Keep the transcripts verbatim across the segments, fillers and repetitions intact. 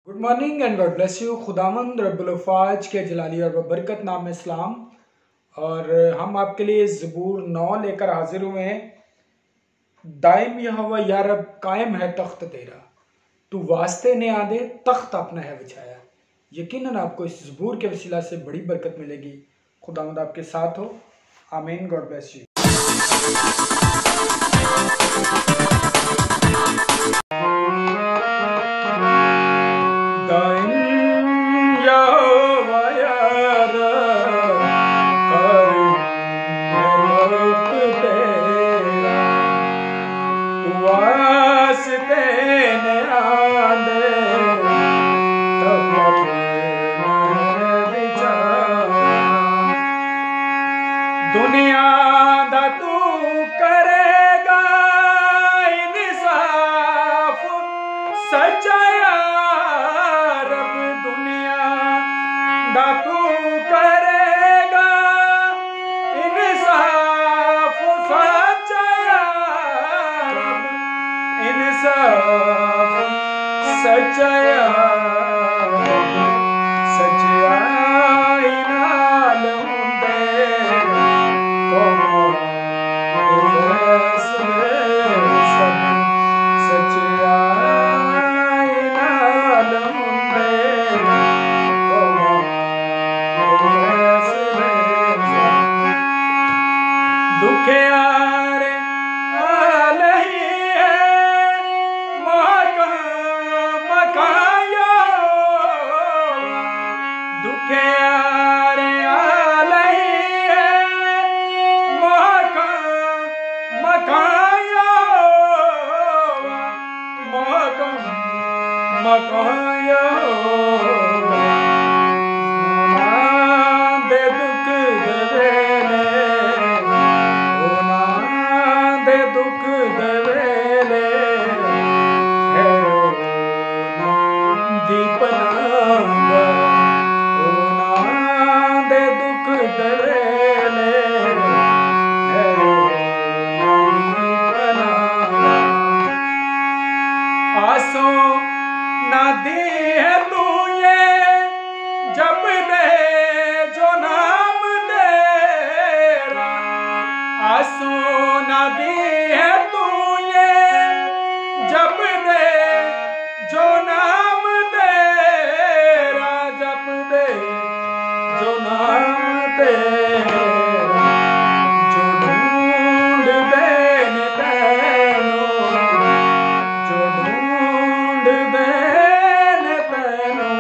Good morning and god bless you. खुदावंद रब्बुल फ़ाज के जलाली और बरकत नाम में इस्लाम। और हम आपके लिए ज़बूर नौ लेकर हाजिर हुए हैं। दाइम यहोवा या रब कायम है तख्त तेरा, तू वास्ते ने आदे तख्त अपना है बिछाया। यकीनन आपको इस ज़बूर के वसीला से बड़ी बरकत मिलेगी। खुदावंद आपके साथ हो। आमीन। God bless you. दुनिया दा तू करेगा इंसाफ सच्चा रब, दुनिया दा तू करेगा इंसाफ सच्चा रब, इंसाफ सच्चा दुखियार आलही है मकाया, दुखियार आलही है मकाया मकाया दे दुख देवेले, दुख देवेले दीपनांगा, दे दुख देवेले आसों ना दी है तू ये जब दे जो नाम तेरा, आसों ना दी है तू ये जब दे जो नाम तेरा, जब दे जो नाम तेरा, जो ढूंढ देने तैनो, जो ढूंढ देने तैनो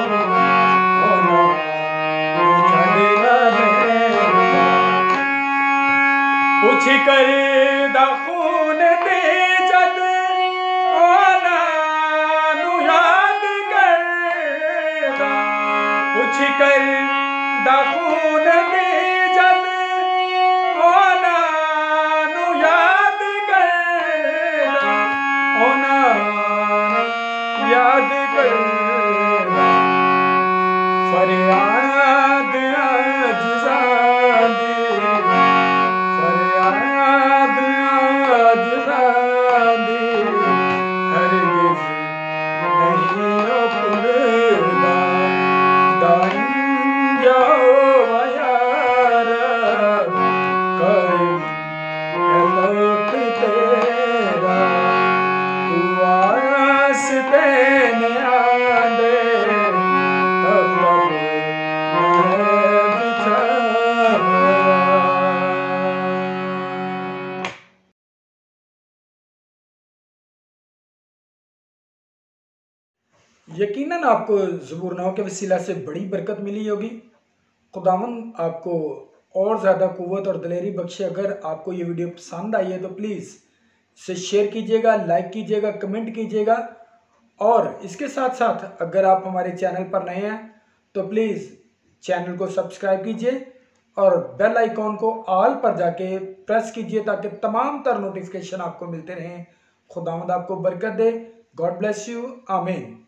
पूछ कर खून दे जद ओना नू याद करदा, पूछ कर खून दे जद ओना नू याद करदा, ओना याद करदा फरियाद अज़्ज़ादी, यकीनन आपको ज़बूर नौ के वसीला से बड़ी बरकत मिली होगी। खुदावंद आपको और ज़्यादा क़ुव्वत और दिलेरी बख्शे। अगर आपको ये वीडियो पसंद आई है तो प्लीज़ इसे शेयर कीजिएगा, लाइक कीजिएगा, कमेंट कीजिएगा। और इसके साथ साथ अगर आप हमारे चैनल पर नए हैं तो प्लीज़ चैनल को सब्सक्राइब कीजिए और बेल आइकॉन को ऑल पर जाके प्रेस कीजिए ताकि तमाम तर नोटिफिकेशन आपको मिलते रहें। खुदावंद आपको बरकत दे। God bless you. आमीन।